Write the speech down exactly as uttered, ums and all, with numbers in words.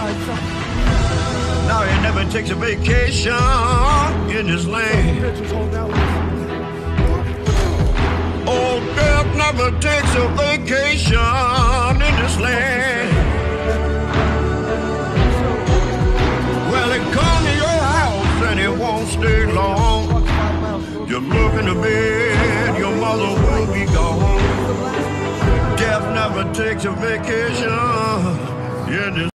Now he never takes a vacation in this land. Old death never takes a vacation in this land. Well, it come to your house and it won't stay long. You look in the bed, your mother will be gone. Death never takes a vacation in this